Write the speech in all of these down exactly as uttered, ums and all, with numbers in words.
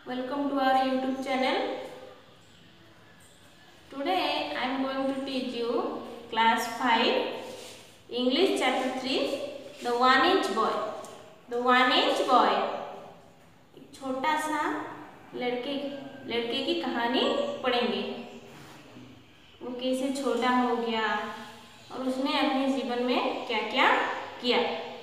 Welcome to our YouTube channel. Today I am going to teach you class five English chapter three The One Inch Boy. The One Inch Boy एक छोटा सा लड़के लड़के की कहानी पढ़ेंगे। वो कैसे छोटा हो गया और उसने अपने जीवन में क्या क्या किया।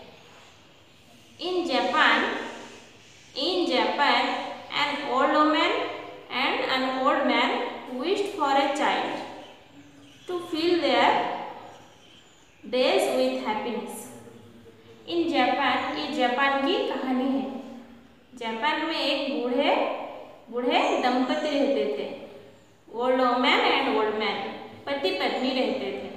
In Japan, in Japan, an old woman and an old man wished for a child to fill their days with happiness. In Japan, ये जापान की कहानी है। जापान में एक बूढ़े बूढ़े दंपति रहते थे। Old woman and old man, पति पत्नी रहते थे।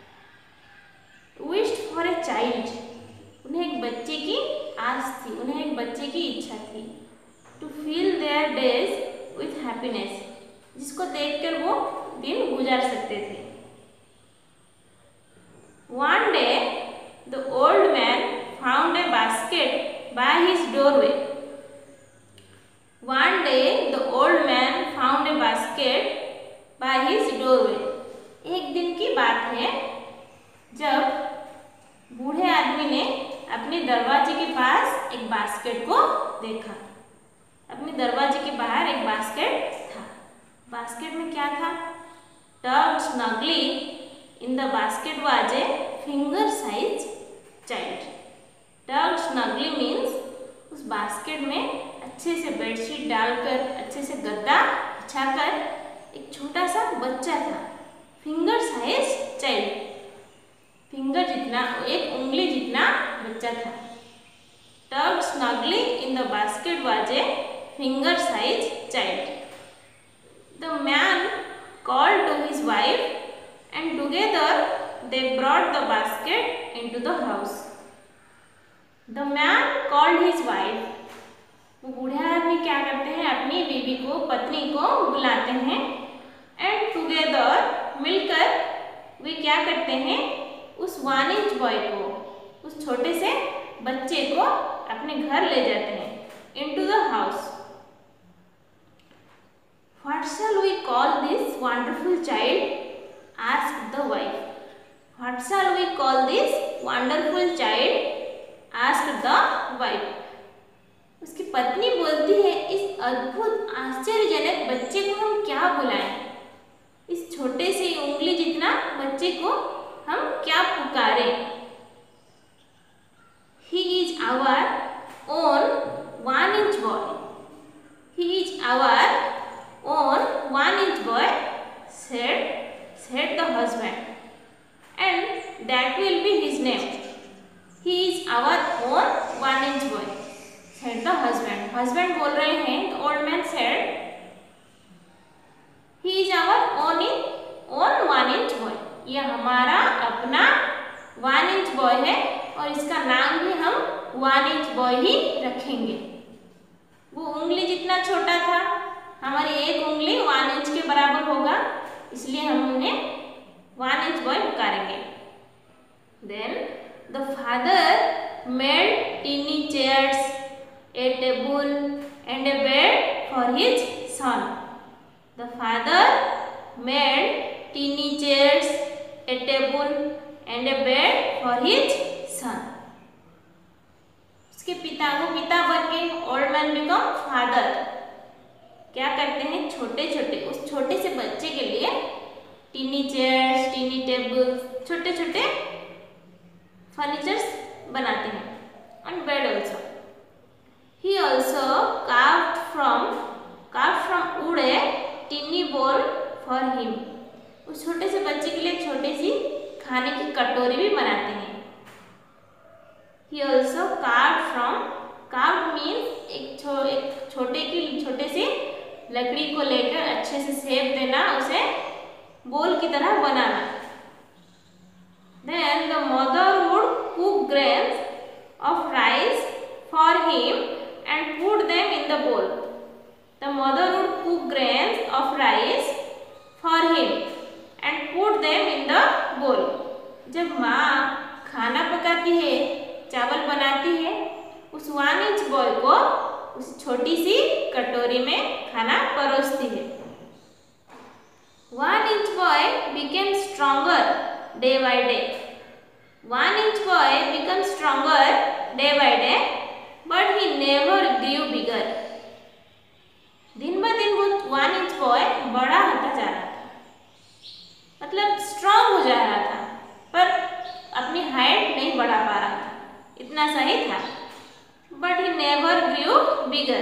विश्ड फॉर ए चाइल्ड, उन्हें एक बच्चे की आस थी, उन्हें एक बच्चे की इच्छा थी। To feel their days with happiness, जिसको देखकर वो दिन गुजार सकते थे। One day the old man found a basket by his doorway. One day the old man found a basket by his doorway. एक दिन की बात है जब बूढ़े आदमी ने अपने दरवाजे के पास एक बास्केट को देखा। अपने दरवाजे के बाहर एक बास्केट था। बास्केट में क्या था? Tucked snugly in the basket was a finger-sized child. Tucked snugly means उस बास्केट में अच्छे से बेडशीट डालकर, अच्छे से गद्दा बिछाकर एक छोटा सा बच्चा था। फिंगर साइज चाइल्ड, फिंगर जितना, एक उंगली जितना बच्चा था। Tucked snugly in the basket was a finger-sized child. The man called to his wife, and together they brought the basket into the house. The man called his wife. वो बूढ़े आदमी क्या करते हैं? अपनी बीवी को, पत्नी को बुलाते हैं। And together, मिलकर वे क्या करते हैं? उस वन इंच बॉय को, उस छोटे से बच्चे को अपने घर ले जाते हैं। Into the house. What shall we call this wonderful child? Asked the wife. What shall we call this wonderful child? Asked the wife. उसकी पत्नी बोलती है, इस अद्भुत आश्चर्यजनक बच्चे को हम क्या बुलाएं? इस छोटे से उंगली जितना बच्चे को हम क्या पुकारें? He is our own one inch boy. He is our own one inch boy, said said the husband, and that will be his name. He is our own one inch boy, said the husband. Husband बोल रहे हैं, the old man said, he is our own in own one inch boy. ये हमारा अपना one inch boy है और इसका नाम भी हम वन इंच बॉय ही रखेंगे। वो उंगली जितना छोटा था, हमारी एक उंगली वन इंच के बराबर होगा, इसलिए हम उन्हें वन इंच बॉय पुकारेंगे। Then the father made tiny chairs, a table and a bed for his son. The father made tiny chairs, a table and a bed for his son. उसके पिता को पिता बन गए, old man become father. क्या करते हैं? छोटे छोटे उस छोटे से बच्चे के लिए टीनी चेयर्स, टीनी टेबल्स, छोटे छोटे फर्नीचर्स बनाते हैं। and bed also. He also carved from carved from wood a tiny bowl for him. उस छोटे से बच्चे के लिए छोटी सी खाने की कटोरी भी बनाते हैं। He also carved from, carved means एक छो एक छोटे की छोटे से लकड़ी को लेकर अच्छे से शेप देना, उसे बोल की तरह बनाना। Then the mother would cook grains of rice for him and put them in the bowl. The mother would cook grains of rice for him and put them in the bowl. जब माँ खाना पकाती है, चावल बनाती है, उस one inch boy को उस छोटी सी कटोरी में खाना परोसती है। One inch boy became stronger day by day. One inch boy became stronger day by day, but he never grew bigger. दिन ब दिन वो वन इंच बॉय बड़ा होता जा रहा था, मतलब स्ट्रांग हो जा रहा था, पर अपनी हाइट नहीं बढ़ा पा रहा था, इतना सही था। But he never grew bigger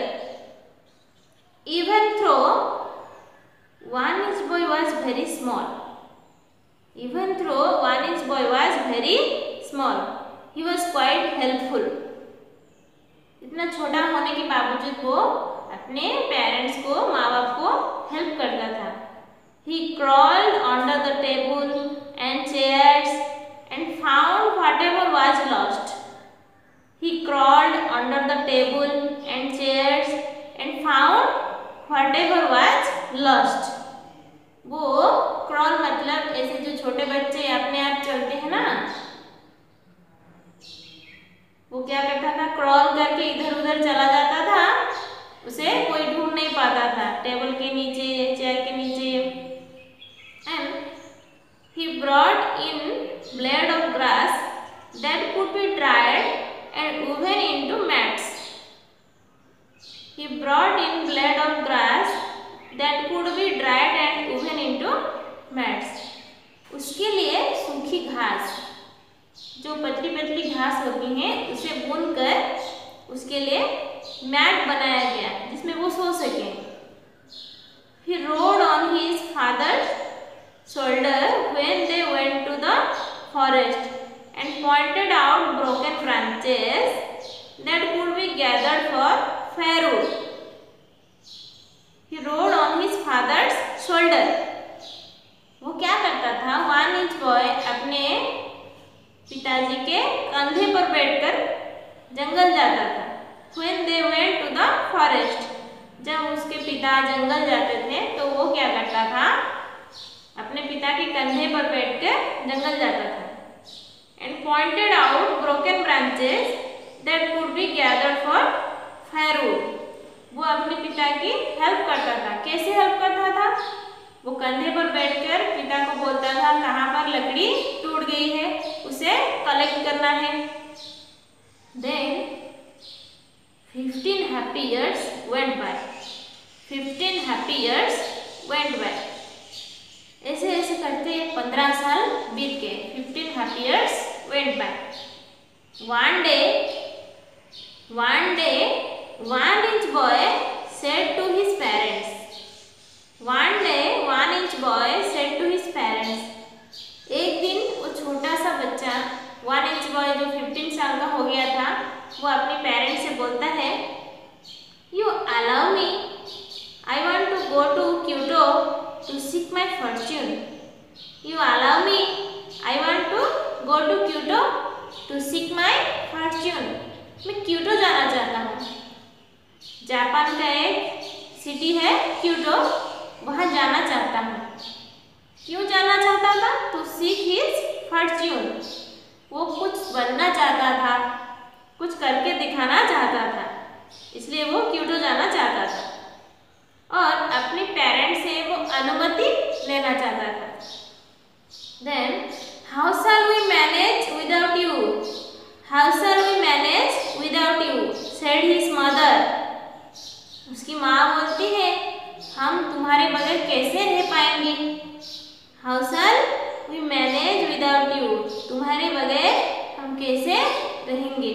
even though one inch boy was very small. Even though one inch boy was very small, he was quite helpful. इतना छोटा होने के बावजूद वो अपने पेरेंट्स को, माँ बाप को हेल्प करता था। He crawled under the table and chairs and found whatever was lost. He crawled under the table and chairs and found whatever was lost. वो crawl मतलब ऐसे जो छोटे बच्चे अपने आप चलते हैं ना, वो क्या करता था, क्रॉल करके इधर उधर चला जाता था, उसे कोई ढूंढ नहीं पाता था, टेबल के नीचे, चेयर के नीचे। And he brought in blade of grass that could be dried and woven into mats. He brought in blade of grass that could be dried and woven into mats. उसके लिए सूखी घास, जो पतली पतली घास होती हैं, उसे बुनकर उसके लिए मैट बनाया गया जिसमें वो सो सके। He rode on his father's shoulder when they went to the forest and pointed out broken branches that could be gathered for firewood. He rode on his father's shoulder. वो क्या करता था, वन इंच बॉय अपने पिताजी के कंधे पर बैठकर जंगल जाता था। When they went to the forest, जब उसके पिता जंगल जाते थे तो वो क्या करता था, अपने पिता के कंधे पर बैठकर जंगल जाता था। And pointed out broken branches that could be gathered for firewood. वो अपने पिता की हेल्प करता था। कैसे हेल्प करता था, वो कंधे पर बैठकर पिता को बोलता था कहाँ पर लकड़ी टूट गई है, उसे कलेक्ट करना है। Then fifteen happy years went by. Fifteen happy years went by. ऐसे ऐसे करते पंद्रह साल बीत गए। Fifteen happy years went by. One day, one day, one inch boy said to his parents. One day, one inch boy said to his parents. एक दिन वो छोटा सा बच्चा, वन इंच बॉय जो फिफ्टीन साल का हो गया था, वो अपने पेरेंट्स से बोलता है, You allow me, I want to go to Kyoto to seek my fortune. You allow me, I want to go to Kyoto to seek my fortune. मैं क्योटो जाना चाहता हूँ। जापान का एक सिटी है क्योटो, वहाँ जाना चाहता हूँ। क्यों जाना चाहता था? To seek his fortune. वो कुछ बनना चाहता था, कुछ करके दिखाना चाहता था, इसलिए वो क्योटो जाना चाहता था और अपने पेरेंट्स से वो अनुमति लेना चाहता था। Then how shall we manage without you? How shall we manage without you? said his mother. उसकी माँ बोलती है, हम तुम्हारे बगैर कैसे रह पाएंगे? How shall we manage without you? तुम्हारे बगैर हम कैसे रहेंगे?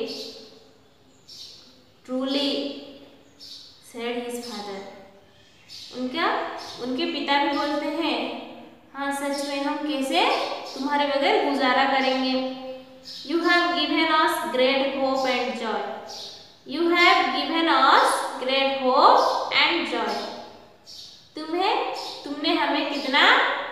Truly, said his father. उनका उनके पिता भी बोलते हैं, हाँ सच में हम कैसे तुम्हारे बगैर गुजारा करेंगे? You have given us great hope and joy. You have given us great hope and joy. तुम्हें तुमने हमें कितना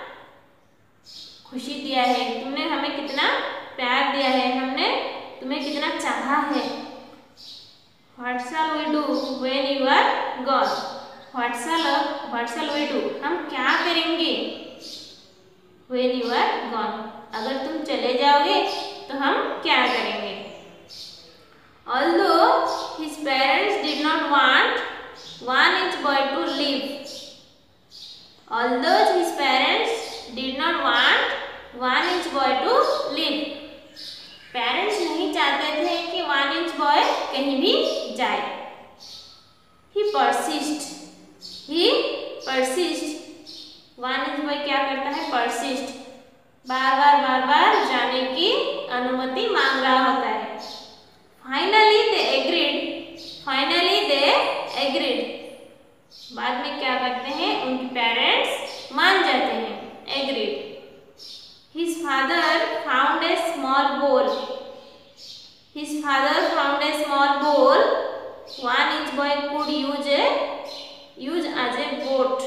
खुशी दिया है, तुमने हमें कितना प्यार दिया है, हमने तुम्हें कितना चाहा है। What shall we do when you are gone? What shall What shall we do? हम क्या करेंगे? When you are gone. अगर तुम चले जाओगे तो हम क्या करेंगे? Although his parents did not want one each boy to live. Although his parents did not want one each boy to live. Parents नहीं चाहते थे कि वन इंच बॉय कहीं भी जाए. He persist. He persist. One inch boy क्या करता है? persist. बार बार बार बार जाने की अनुमति मांग रहा होता है. Finally they agreed. Finally they agreed. बाद में क्या करते हैं? उनके पेरेंट्स मान जाते हैं. agreed. His father found a small bowl. His father found a small bowl. One inch boy could use a use as a boat.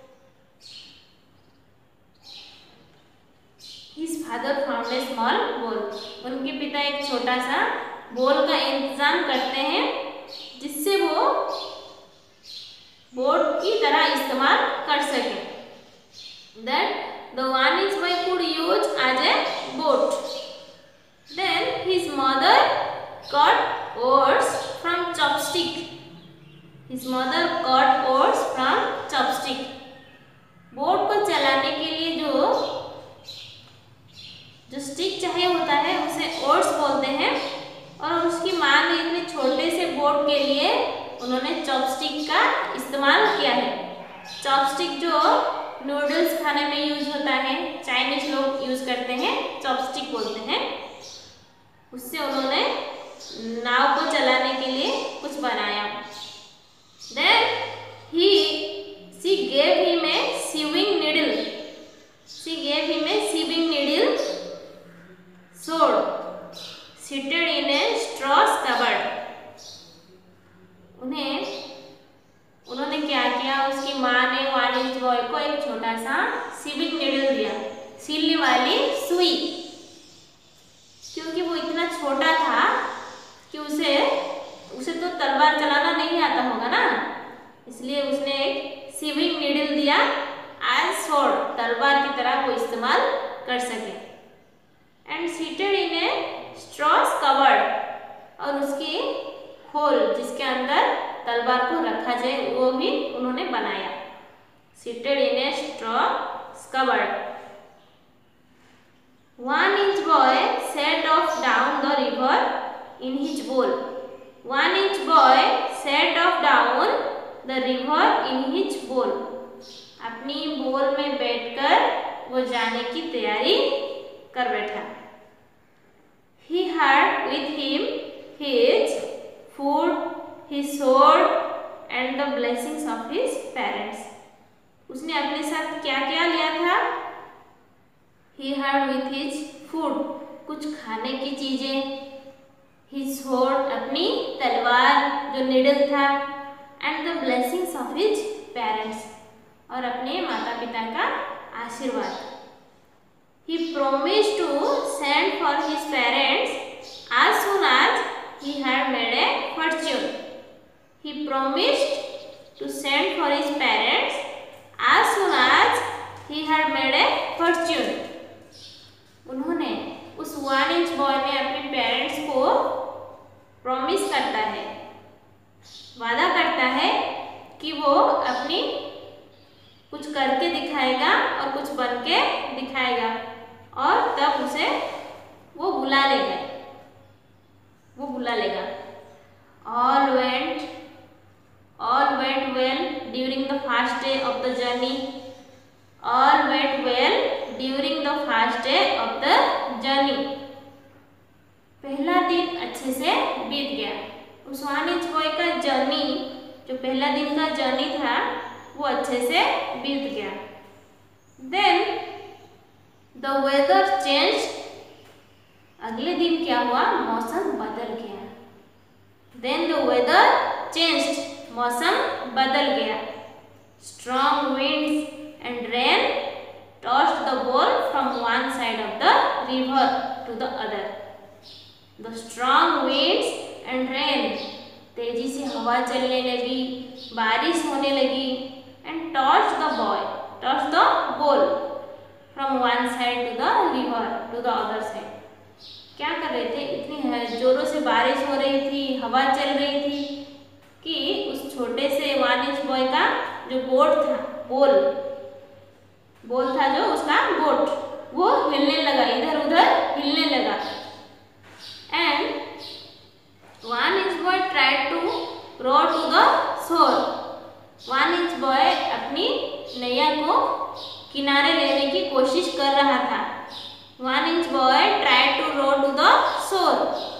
His father found a small bowl. उनके पिता एक छोटा सा बोल का इंतजाम करते हैं जिससे वो बोट की तरह इस्तेमाल कर सके. That the one inch boy could use as a boat. Then his mother cut oars from chopstick. His mother cut oars from chopstick. Boat को चलाने के लिए जो जो स्टिक चाहिए होता है उसे ओर्स बोलते हैं. और उसकी माँ ने इतने छोटे से बोट के लिए उन्होंने चॉपस्टिक का इस्तेमाल किया है. चॉपस्टिक जो नूडल्स खाने में यूज होता है, चाइनीज लोग यूज करते हैं, चॉपस्टिक बोलते हैं. उससे उन्होंने नाव को चलाने के लिए कुछ बनाया. Then he she gave him a sewing needle. She gave him a sewing needle. Sword seated in a straw cupboard. उन्हें उन्होंने क्या किया? उसकी माँ ने वन इंच बॉय को एक छोटा सा सीविंग नीडल दिया, सीलने वाली सुई. क्योंकि वो इतना छोटा था कि उसे उसे तो तलवार चलाना नहीं आता होगा ना, इसलिए उसने एक सीविंग नीडल दिया एज स्वॉर्ड, तलवार की तरह वो इस्तेमाल कर सके. And seated in a straw covered. और उसकी खोल जिसके अंदर तलवार को रखा जाए वो भी उन्होंने बनाया. Seated in a straw covered. One inch boy set off down the river in his bowl. One inch boy set off down the river in his bowl. अपनी बोल में बैठकर वो जाने की तैयारी कर बैठा. He had with him his food, his sword and the blessings of his parents. उसने अपने साथ क्या क्या लिया था? He had with his food, कुछ खाने की चीजें, his sword, अपनी तलवार जो निडल था, and the blessings of his parents, और अपने माता पिता का आशीर्वाद. He promised to send for his parents as soon as he had made a fortune. He promised to send for his parents as soon as he had made a fortune. उन्होंने उस one inch boy ने अपने parents को promise करता है, वादा करता है कि वो अपनी कुछ करके दिखाएगा और कुछ बन के दिखाएगा और तब उसे वो बुला लेगा वो बुला लेगा. All went all went well during the first day of the journey. All went well during the first day of the journey. पहला दिन अच्छे से बीत गया. उस वन इंच बॉय का जर्नी, जो पहला दिन का जर्नी था, वो अच्छे से बीत गया. Then the weather changed. अगले दिन क्या हुआ? मौसम बदल गया. Then the weather changed. मौसम बदल गया. Strong winds and rain tossed the ball from one side of the river to the other. The strong winds and rain, तेजी से हवा चलने लगी, बारिश होने लगी, and tossed the ball, tossed the ball from one side to the river to the other side. क्या कर रहे थे? इतनी जोरों से बारिश हो रही थी, हवा चल रही थी, कि उस छोटे से वन इंच बॉय का जो बोट था, बोल बोल था जो उसका बोट, वो हिलने लगा, इधर उधर हिलने लगा। And one inch boy tried to row to the shore. One inch boy अपनी नैया को किनारे लेने की कोशिश कर रहा था। One inch boy tried to row to the shore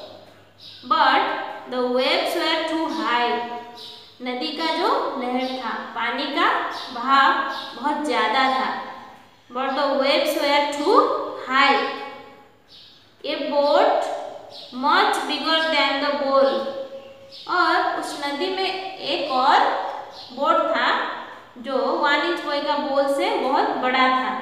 but the waves were too high. नदी का जो लहर था, पानी का बहाव बहुत ज्यादा था। But the waves were too high. A boat much bigger than the bowl. और उस नदी में एक और बोट था जो वन इंच बॉय का बोल से बहुत बड़ा था।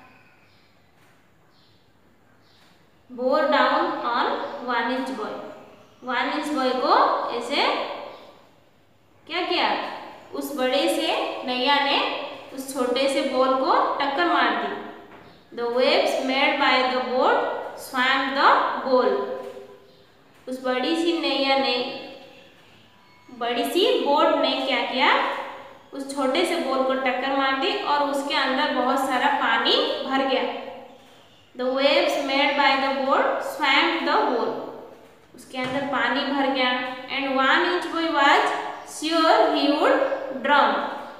Bore down on one inch boy. One inch boy को ऐसे क्या किया, उस बड़े से नैया ने उस छोटे से बोल को टक्कर मार दी। The waves made by the boat swamp the bowl. उस बड़ी सी नैया ने, बड़ी सी बोट ने क्या किया, उस छोटे से बोल को टक्कर मार दी और उसके अंदर बहुत सारा पानी भर गया। The waves made by the boat swamp the bowl. उसके अंदर पानी भर गया। And one inch boy was sure he would drown.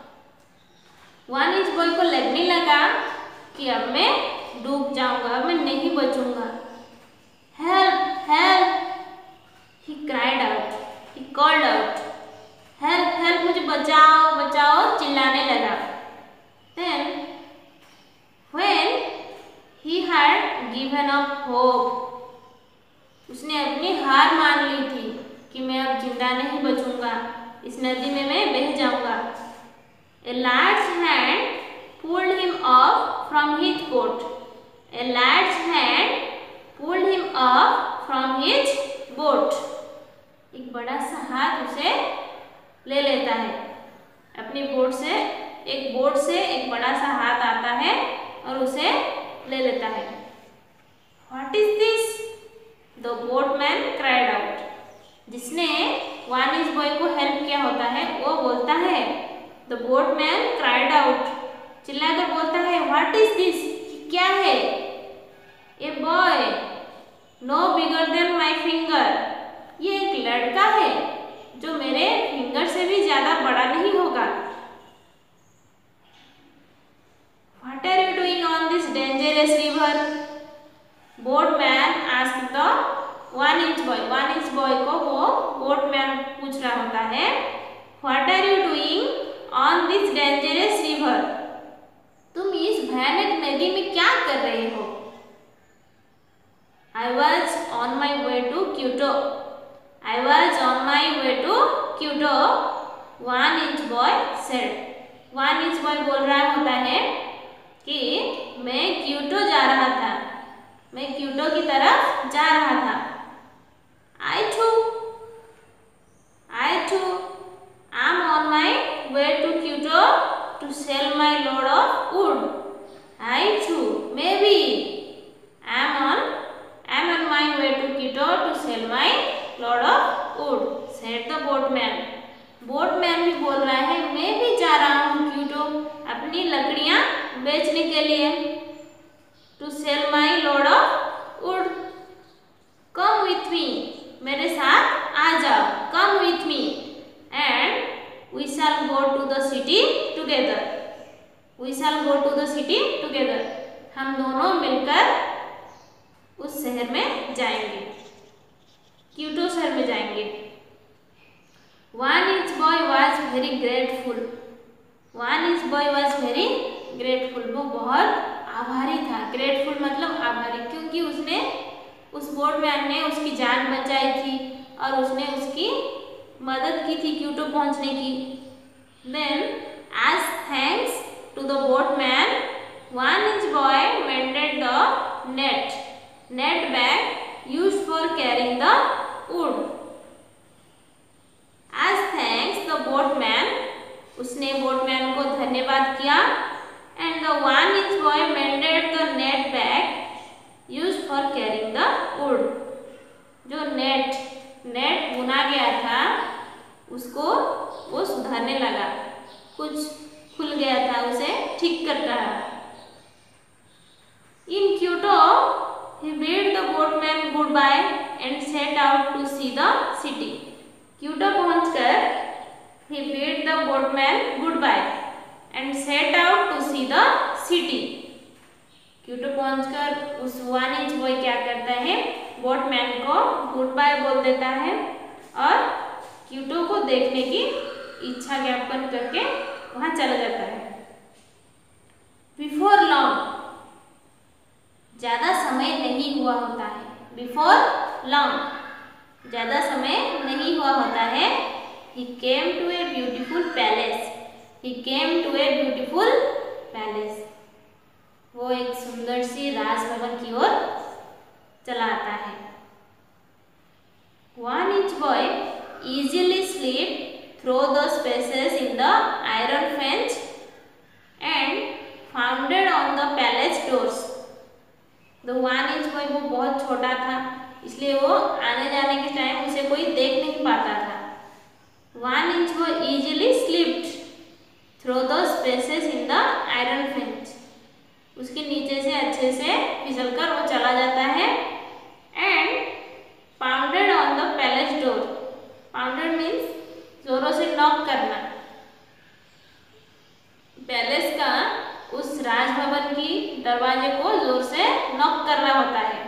One inch boy को लगने लगा कि अब मैं डूब जाऊंगा, अब मैं नहीं बचूंगा। Help help he cried out, he called out. Help help, मुझे बचाओ बचाओ चिल्लाने लगा। Then when he had given up hope. उसने अपनी हार मान ली थी कि मैं अब जिंदा नहीं बचूंगा, इस नदी में मैं बह जाऊंगा। A large hand pulled him up from his boat. A large hand pulled him up from his boat. एक बड़ा सा हाथ उसे ले लेता है अपनी बोट से। एक बोट से एक बड़ा सा हाथ आता है और उसे ले लेता है। What is this? The boatman cried out. जिसने वन इंच बॉय को हेल्प किया होता है वो बोलता है, द बोटमैन क्राइड आउट, चिल्लाकर बोलता है, व्हाट इज दिस, क्या है? A boy no bigger than my finger. ये एक लड़का है जो मेरे फिंगर से भी ज्यादा बड़ा नहीं होगा। What are you doing on this dangerous river? Boatman asked the one inch boy. One inch boy को वो बोटमैन पूछ रहा होता है, what are you doing on this dangerous river? तुम इस भयानक नदी में क्या कर रहे हो? I was on my way to Kyoto. I was on my way to Kyoto, one inch boy said. One inch boy बोल रहा होता है कि मैं क्यूटो जा रहा था, मैं क्यूटो की तरफ जा रहा था। I too, I too, am on my way to Kyoto to sell my load of wood. I too, maybe, am on, am on my way to Kyoto to sell my load of wood, said the boatman. Boatman भी बोल रहा है, मैं भी जा रहा हूँ Quito अपनी लकड़ियाँ बेचने के लिए। To sell my load of wood, come with me. मेरे साथ आ जाओ, come with me, and we shall go to the city together. We shall go to the city together. हम दोनों मिलकर उस शहर में जाएंगे, क्यूटो शहर में जाएंगे। One inch boy was very grateful. One inch boy was very grateful. वो बहुत आभारी था। Grateful मतलब आभारी, क्योंकि उसने उस बोटमैन ने उसकी जान बचाई थी और उसने उसकी मदद की थी क्यूटो पहुंचने की। Then, as thanks to the boatman, one inch boy mended the net, net bag used for carrying the wood. As thanks the boatman, उसने बोटमैन को धन्यवाद किया। And the one inch boy mended the net bag used for carrying the wood. जो net net बुना गया था उसको वो सुधारने लगा, कुछ खुल गया था उसे ठीक कर रहा। In Kyoto he bade the boatman goodbye and set out to see the city. Kyoto पहुंचकर he bade the boatman goodbye and set out to see the city. Kyoto पहुंचकर उस वन इंच बॉय क्या करता है, boatman को good bye बोल देता है और क्योटो को देखने की इच्छा ज्ञापन करके वहां चला जाता है। बिफोर लॉन्ग, ज्यादा समय नहीं हुआ होता है। बिफोर लॉन्ग, ज्यादा समय नहीं हुआ होता है। He came to a beautiful palace. He came to a beautiful palace. वो एक सुंदर सी राजभवन की ओर चला आता है। One inch boy easily slipped through the spaces in the iron fence and founded on the palace doors. The one inch boy वो बहुत छोटा था, इसलिए वो आने जाने के टाइम उसे कोई देख नहीं पाता था। One inch boy easily slipped through the spaces in the iron fence. उसके नीचे से अच्छे से फिसलकर वो चला जाता है। And pounded on the palace door. Pounded means जोरों से नॉक करना। पैलेस का उस राजभवन की दरवाजे को जोर से नॉक कर रहा होता है।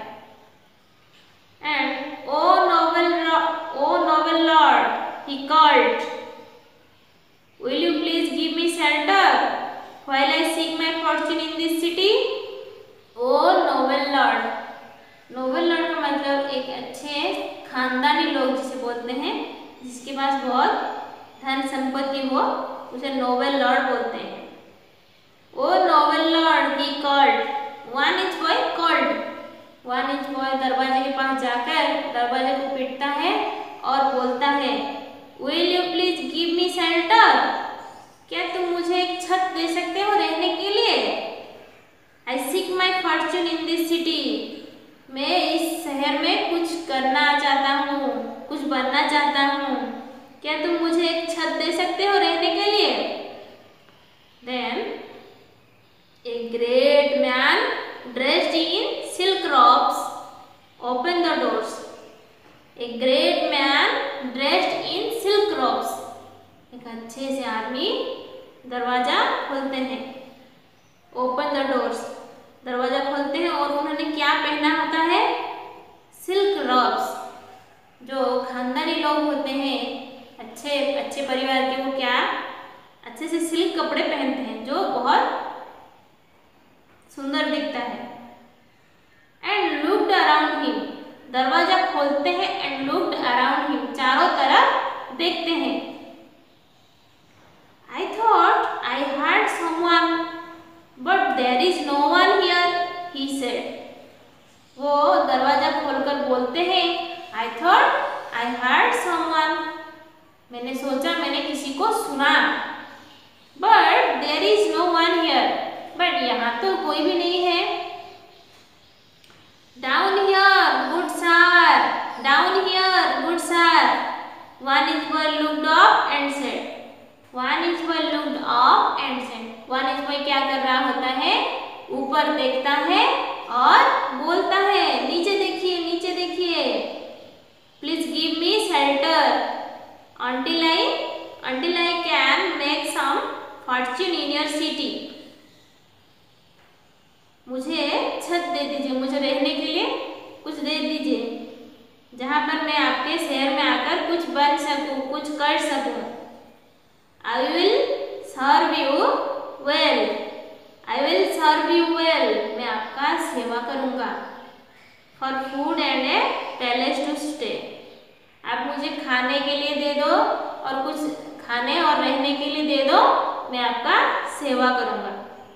And oh noble, oh noble lord, he called, will you please give me shelter while I seek my fortune in this city? Oh noble lord, noble lord का मतलब एक अच्छे खानदानी लोग जिसे बोलते हैं, जिसके पास बहुत धन संपत्ति हो, उसे नोबेल लॉर्ड बोलते हैं। O noble lord, he called, one inch boy called, one inch boy दरवाजे के पास जाकर दरवाजे को पीटता है और बोलता है, will you please give me shelter, क्या तुम मुझे एक छत दे सकते हो रहने के लिए? I seek my fortune in this city, मैं इस शहर में कुछ करना चाहता हूँ, कुछ बनना चाहता हूँ, क्या तुम मुझे एक छत दे सकते हो रहने के लिए? Then a great man dressed in silk robes opened the doors. A great man dressed in silk robes. एक अच्छे से आदमी दरवाजा खोलते हैं। Open the doors. दरवाजा खोलते हैं और उन्होंने क्या पहना होता है? Silk robes. जो खानदानी लोग होते हैं, अच्छे अच्छे परिवार के, वो क्या अच्छे से सिल्क कपड़े पहनते हैं जो बहुत सुंदर दिखता है। एंड लुक्ड अराउंड हिम, दरवाजा खोलते हैं एंड लुक्ड अराउंड हिम, चारों तरफ देखते हैं। I thought I heard someone but there is no one here, he said. वो दरवाजा खोलकर बोलते हैं, I thought I heard someone, मैंने सोचा मैंने किसी को सुना, but there is no one here, but यहाँ तो कोई भी नहीं है। Down here good sir, down here good sir, one inch boy looked up and said, one inch boy looked up and said. One inch boy क्या कर रहा होता है? ऊपर देखता है और बोलता है, नीचे देखिए नीचे देखिए, please give me shelter until I until I can make some fortune in your city. मुझे छत दे दीजिए, मुझे रहने के लिए कुछ दे दीजिए, जहाँ पर मैं आपके शहर में आकर कुछ बन सकूं, कुछ कर सकूं। I will serve you well. I will serve you well. मैं आपका सेवा करूँगा। For food and a palace to stay. आप मुझे खाने के लिए दे दो और कुछ खाने और रहने के लिए दे दो, मैं आपका सेवा करूँगा।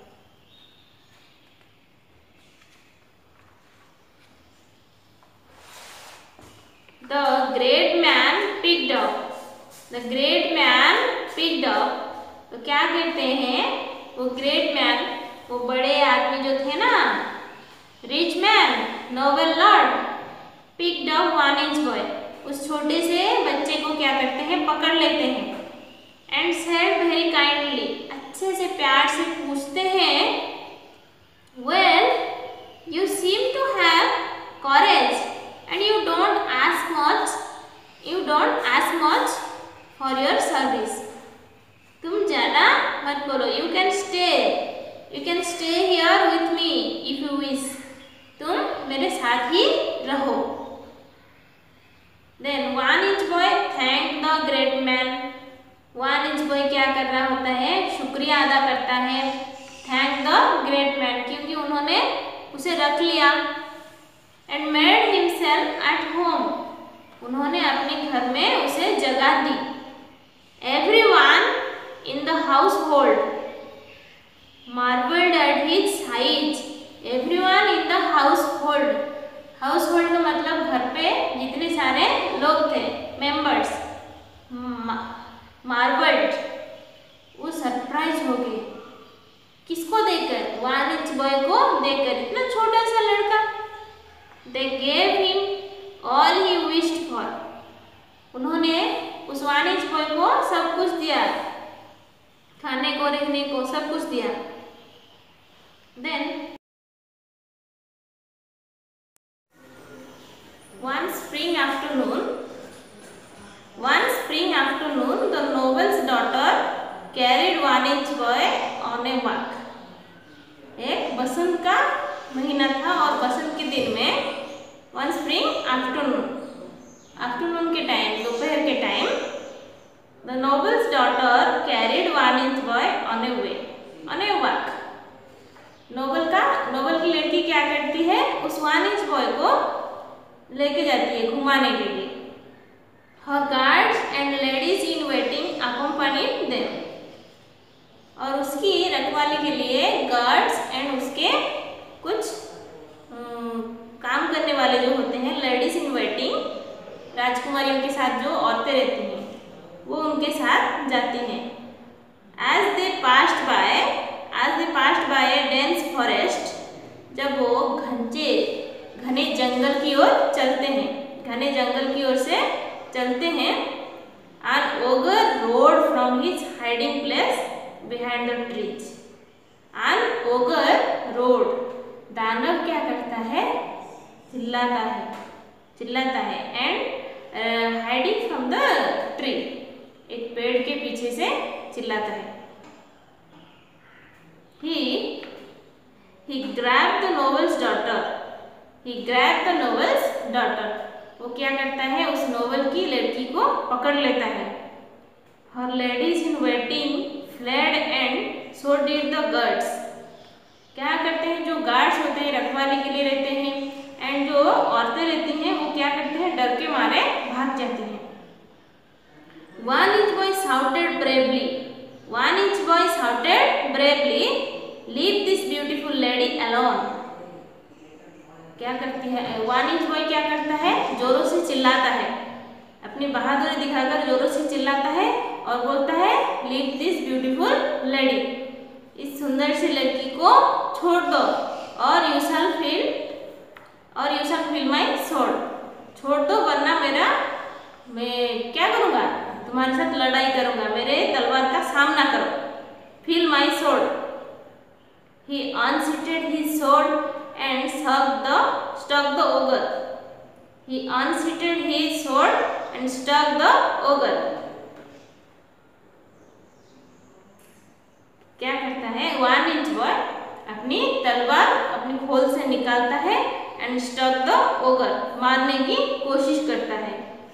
The great man picked up. The great man picked up. तो क्या कहते हैं? वो ग्रेट मैन, वो बड़े आदमी जो थे ना, rich man, noble lord, picked up one inch boy, उस छोटे से बच्चे को क्या करते हैं, पकड़ लेते हैं। एंड सेड वेरी काइंडली, अच्छे से प्यार से पूछते हैं, well you seem to have courage and you don't ask much you don't ask much for your service. तुम ज्यादा मत बोलो, you can stay you can stay here with me if you wish, तुम मेरे साथ ही रहो। Then one inch boy thank the great man, one inch boy क्या कर रहा होता है, शुक्रिया अदा करता है, थैंक द ग्रेट मैन, क्योंकि उन्होंने उसे रख लिया। And made himself at home, उन्होंने अपने घर में उसे जगह दी। Everyone in the household marvelled at his size, everyone in the household, household का मतलब घर पे जितने सारे लोग थे, मेंबर्स, मार्वल्ड, वो सरप्राइज हो गए। किसको देखकर, वन इंच बॉय को देखकर, इतना छोटा सा लड़का। They gave him all he wished for, उन्होंने उस वन इंच बॉय को सब कुछ दिया, खाने को, रहने को, सब कुछ दिया। Then one spring afternoon one spring afternoon the noble's daughter carried one inch boy on a walk। एक बसंत का महीना था और बसंत के दिन में, वन स्प्रिंग आफ्टरनून, आफ्टरनून के टाइम, दोपहर के time, the noble's daughter carried one inch boy on a way on a walk. Noble का नोबल की लड़की क्या करती है, उस वन इंच बॉय को लेके जाती है घुमाने के लिए। Her guards and ladies in waiting accompanied them, और उसकी रखवाली के लिए गार्ड्स एंड उसके कुछ काम करने वाले जो होते हैं, लेडीज इन वेटिंग, राजकुमारियों के साथ जो औरतें रहती हैं, वो उनके साथ जाती हैं। As they passed by as they passed by a dense forest, जब वो घंचे घने जंगल की ओर चलते हैं, घने जंगल की ओर से चलते हैं, an ogre roared from his hiding place behind the trees, an ogre roared, दानव क्या करता है, चिल्लाता है चिल्लाता है and hiding from the tree, एक पेड़ के पीछे से चिल्लाता है। he he grabbed the noble's daughter He grabbed the noble's daughter, वो क्या करता है, उस नोबल की लड़की को पकड़ लेता है। Her ladies in waiting fled and so did the guards, क्या करते हैं, जो गार्ड्स होते हैं रखवाली के लिए रहते हैं, एंड जो औरतें रहती हैं वो क्या करते हैं, डर के मारे भाग जाती हैं। One inch boy shouted bravely, one inch boy shouted bravely, leave this beautiful lady alone, क्या करती है, वन इंच बॉय क्या करता है, जोरों से चिल्लाता है, अपनी बहादुरी दिखाकर जोरों से चिल्लाता है और बोलता है, लीव दिस ब्यूटीफुल लेडी, इस सुंदर सी लड़की को छोड़ दो, और यू शैल फील और you shall feel my sword, छोड़ दो वरना मेरा मैं क्या करूँगा, तुम्हारे साथ लड़ाई करूँगा, मेरे तलवार का सामना करो, feel my sword. He unseated his sword and struck the struck the ogre. He unseated his sword and struck the ogre. क्या करता है, वन इंच बॉय अपनी तलवार अपनी खोल से निकालता है एंड स्टक द ओगर, मारने की कोशिश करता है।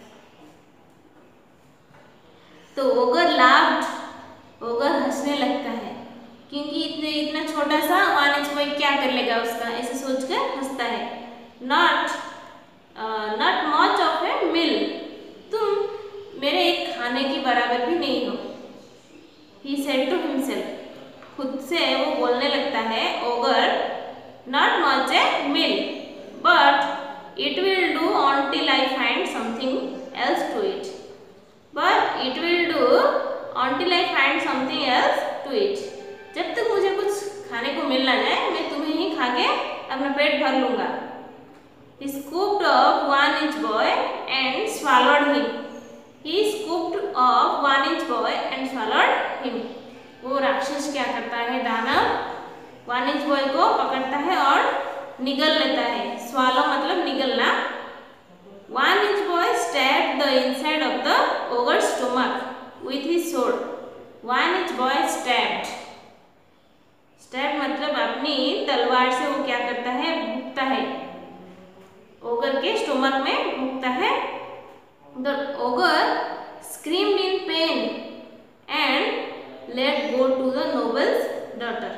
तो ओगर लाफ्ड, ओगर हंसने लगता है, क्योंकि इतने इतना छोटा सा वन इंच बॉय क्या कर लेगा उसका, ऐसे सोचकर हंसता है। Not not much of a meal, तुम मेरे एक खाने की बराबर भी नहीं हो। ही सेड टू हिमसेल्फ, खुद से वो बोलने लगता है, ogre not much a meal but it will do until I find something else to eat, but it will do until I find something else to eat. जब तक मुझे कुछ खाने को मिल ना जाए मैं तुम्हें ही खा के अपना पेट भर लूंगा। He scooped up one inch boy and swallowed him. He scooped up one inch boy and swallowed him. वो राक्षस क्या करता है, दानव वन इंच बॉय को पकड़ता है और निगल लेता है. स्वालो मतलब निगलना. One inch boy stabbed the inside of the ogre's stomach with his sword. One inch boy stabbed. Stab मतलब अपनी तलवार से वो क्या करता है, भूकता है, ओगर के स्टोमक में भूकता है. The ogre screamed in pain and let go to the noble's daughter.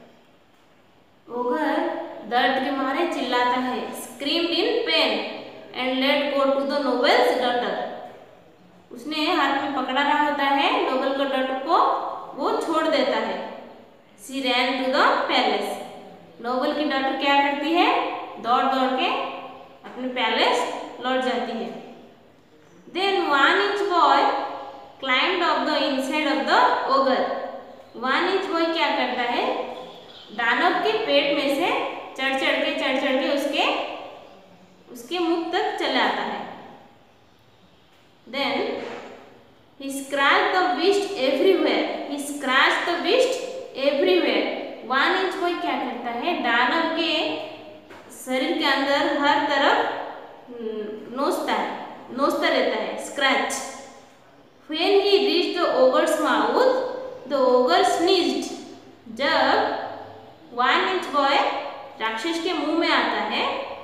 Ogre दर्द के मारे चिल्लाता है, screamed in pain and let go to the noble's daughter. उसने हाथ में पकड़ा रहा होता है नोबल का डॉटर को, वो छोड़ देता है. She ran to the palace. Noble की डॉटर क्या करती है, दौड़ दौड़ के अपने पैलेस लौट जाती है. Then one inch boy climbed up the inside of the ogre. One inch boy क्या करता है, दानव के पेट में से चढ़ चढ़ के चढ़ चढ़ के उसके उसके मुख तक चला आता है. Then he scratched the beast everywhere. he scratched the beast everywhere. One inch boy क्या करता है, दानव के शरीर के अंदर हर तरफ नोचता है, नोचता रहता है, scratch. When he reached the ogre's mouth, the ogre sneezed. जब वन इंच बॉय राक्षस के मुंह में आता है,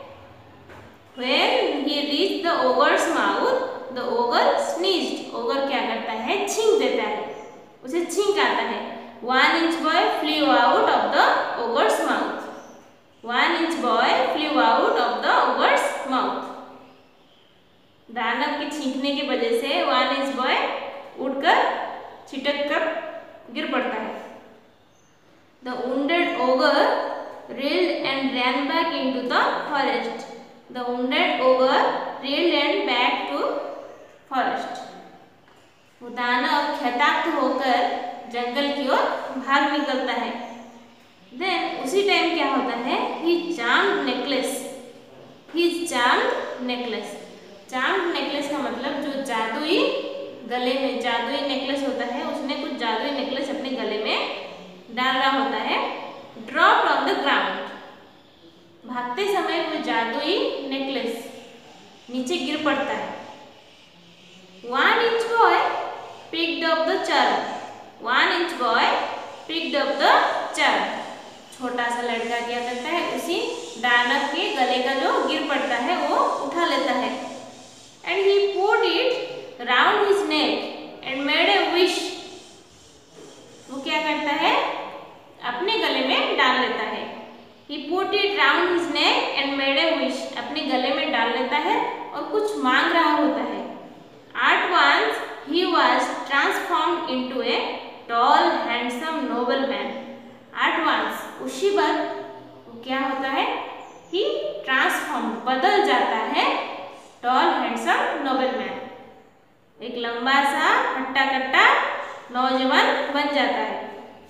When he reached the ogre's mouth, the ogre sneezed. ogre क्या करता है, छींक देता है, उसे छींक आता है. One inch boy flew out of the ogre's mouth. One inch boy flew out of the ogre's mouth. दानव के छींकने की वजह से वन इंच बॉय उड़कर छिटक कर गिर पड़ता है. The wounded ogre reeled and ran back into the forest. The wounded ogre reeled and back to forest. वो दानव क्षताक्त होकर जंगल की ओर भाग निकलता है. देन उसी टाइम क्या होता है, he charmed necklace. He charmed necklace. Charmed necklace का मतलब जो जादुई गले में जादुई नेकलेस होता है, उसने कुछ जादुई नेकलेस अपने गले में डाल रहा होता है. Dropped on the ground. भागते समय वो जादुई नेकलेस नीचे गिर पड़ता है. One inch boy picked up the charm. One inch boy picked up the charm. छोटा सा लड़का क्या करता है, उसी दानव के गले का जो गिर पड़ता है वो उठा लेता है. And he put it round his neck and made a wish. वो क्या करता है, अपने गले में डाल लेता है. He put it round his neck and made a wish. अपने गले में डाल लेता है और कुछ मांग रहा होता है. At once he was transformed into a tall, handsome nobleman. At once, उसी वक्त वो क्या होता है, he transformed, बदल जाता है, tall, handsome nobleman. एक लंबा सा हट्टा कट्टा नौजवान बन जाता है.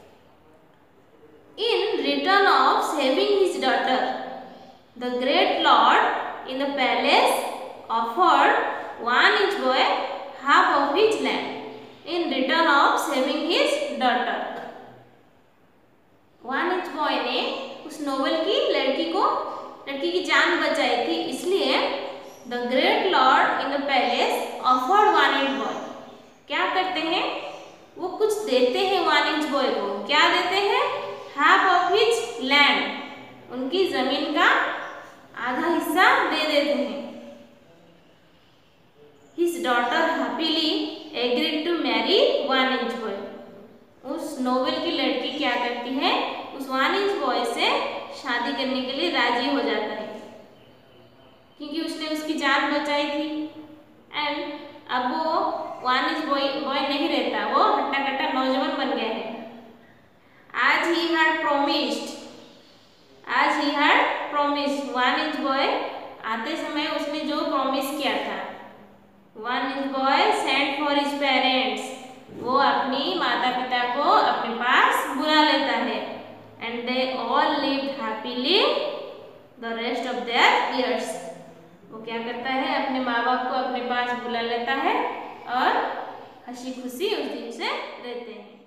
In return of saving his daughter, the great lord in the palace offered one inch boy half of his land in return of saving his daughter. One inch boy ने उस नोबल की लड़की को लड़की की जान बचाई थी, इसलिए the great lord in the palace offered one inch boy. क्या करते हैं, वो कुछ देते हैं वन इंच बॉय को. क्या देते हैं, हाफ ऑफ हिज लैंड. उनकी जमीन का आधा हिस्सा दे देते हैं. His daughter happily agreed to marry one inch boy. उस नोबल की लड़की क्या करती है, उस वन इंच बॉय से शादी करने के लिए राजी हो जाता है, क्योंकि उसने उसकी जान बचाई थी. एंड अब वो वन इंच बॉय बॉय नहीं रहता, वो हट्टा कट्टा नौजवान बन गया है. आज ही had promised, आज he had promised. One inch boy आते समय उसने जो प्रॉमिस किया था, one inch boy sent for his parents. वो अपनी माता पिता को अपने पास बुला लेता है. And they all lived happily the rest of their years. वो क्या करता है, अपने माँ बाप को अपने पास बुला लेता है और हंसी खुशी उस दिन से रहते हैं।